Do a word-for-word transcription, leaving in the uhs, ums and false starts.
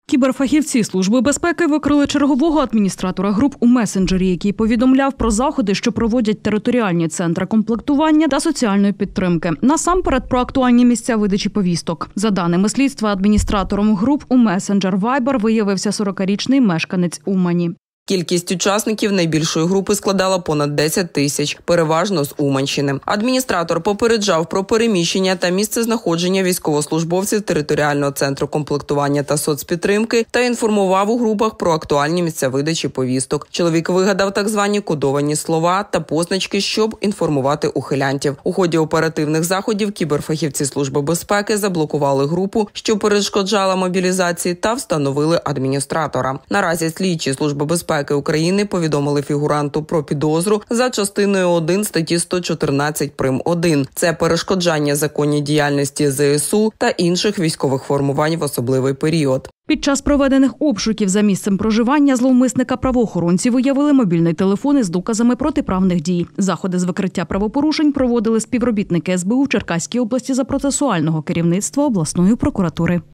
Кіберфахівці Служби безпеки викрили чергового адміністратора груп у месенджері, який повідомляв про заходи, що проводять територіальні центри комплектування та соціальної підтримки. Насамперед про актуальні місця видачі повісток. За даними слідства, адміністратором груп у месенджер Viber виявився сорокарічний мешканець Умані. Кількість учасників найбільшої групи складала понад десять тисяч, переважно з Уманщини. Адміністратор попереджав про переміщення та місцезнаходження військовослужбовців територіального центру комплектування та соцпідтримки та інформував у групах про актуальні місця видачі повісток. Чоловік вигадав так звані кодовані слова та позначки, щоб інформувати ухилянтів. У ході оперативних заходів кіберфахівці Служби безпеки заблокували групу, що перешкоджала мобілізації, та встановили адміністратора. Наразі слідчі Служби безпеки України повідомили фігуранту про підозру за частиною один статті сто чотирнадцять прим. один. Це перешкоджання законній діяльності зе ес у та інших військових формувань в особливий період. Під час проведених обшуків за місцем проживання зловмисника правоохоронці виявили мобільний телефон із доказами протиправних дій. Заходи з викриття правопорушень проводили співробітники ес бе у в Черкаській області за процесуального керівництва обласної прокуратури.